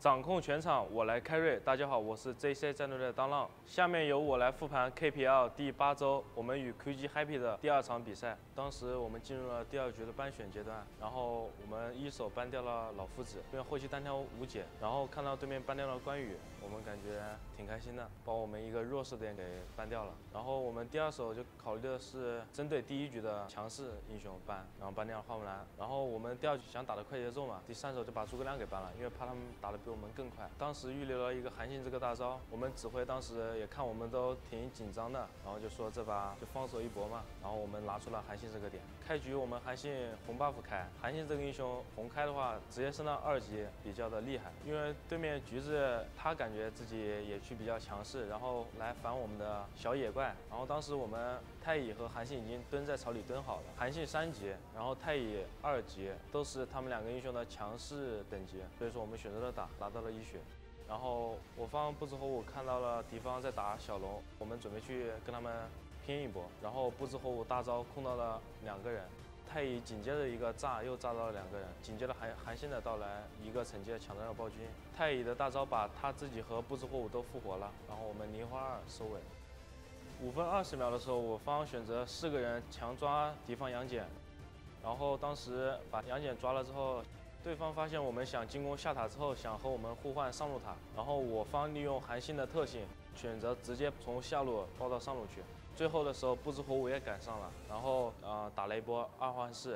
掌控全场，我来开瑞。大家好，我是 JC 战队的当浪。下面由我来复盘 KPL 第8周我们与 QG Happy 的第2场比赛。当时我们进入了第2局的班选阶段，然后我们一手搬掉了老夫子，因为后期单挑无解。然后看到对面搬掉了关羽，我们感觉挺开心的，把我们一个弱势点给搬掉了。然后我们第2手就考虑的是针对第1局的强势英雄搬，然后搬掉了花木兰。然后我们第2局想打的快节奏嘛，第3手就把诸葛亮给搬了，因为怕他们打的比我们更快。当时预留了一个韩信这个大招，我们指挥当时也看我们都挺紧张的，然后就说这把就放手一搏嘛。然后我们拿出了韩信这个点。开局我们韩信红 buff 开，韩信这个英雄红开的话，直接升到2级比较的厉害，因为对面橘子他感觉自己野区比较强势，然后来反我们的小野怪。然后当时我们太乙和韩信已经蹲在草里蹲好了，韩信3级，然后太乙2级，都是他们2个英雄的强势等级，所以说我们选择了打，拿到了1血。然后我方不知火舞看到了敌方在打小龙，我们准备去跟他们拼一波。然后不知火舞大招控到了2个人，太乙紧接着一个炸又炸到了2个人，紧接着韩信的到来，一个惩戒抢到了暴君。太乙的大招把他自己和不知火舞都复活了，然后我们梨花2收尾。5分20秒的时候，我方选择4个人强抓敌方杨戬，然后当时把杨戬抓了之后。对方发现我们想进攻下塔之后，想和我们互换上路塔，然后我方利用韩信的特性，选择直接从下路包到上路去。最后的时候，不知火舞也赶上了，然后打了一波2换4。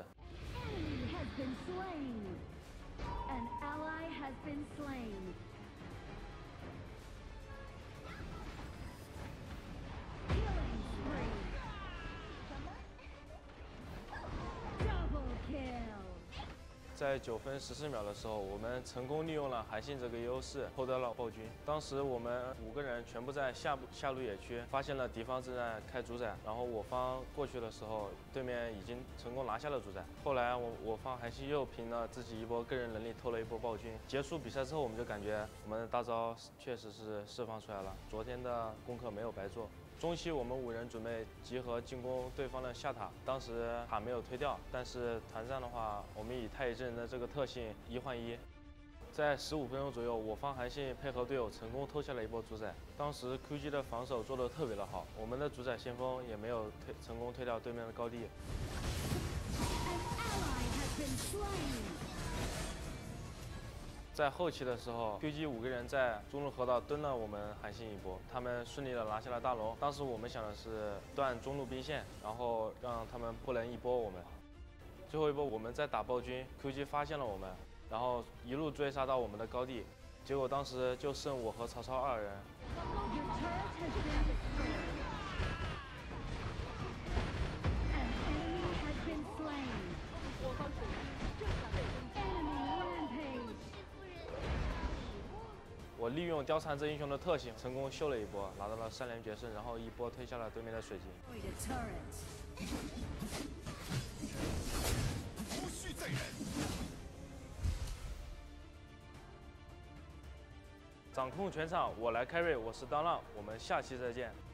在9分14秒的时候，我们成功利用了韩信这个优势，偷得了暴君。当时我们5个人全部在下路野区，发现了敌方正在开主宰，然后我方过去的时候，对面已经成功拿下了主宰。后来我方韩信又凭了自己一波个人能力偷了一波暴君。结束比赛之后，我们就感觉我们的大招确实是释放出来了，昨天的功课没有白做。中期我们5人准备集合进攻对方的下塔，当时塔没有推掉，但是团战的话，我们以太乙真人的这个特性1换1，在15分钟左右，我方韩信配合队友成功偷下了一波主宰。当时 QG 的防守做得特别的好，我们的主宰先锋也没有成功推掉对面的高地。在后期的时候 ，QG5个人在中路河道蹲了我们韩信一波，他们顺利的拿下了大龙。当时我们想的是断中路兵线，然后让他们不能一波我们。最后一波我们在打暴君 ，QG 发现了我们，然后一路追杀到我们的高地，结果当时就剩我和曹操2人。我利用貂蝉这英雄的特性，成功秀了一波，拿到了3连决胜，然后一波推下了对面的水晶。无需再忍。掌控全场，我来开瑞，我是当浪，我们下期再见。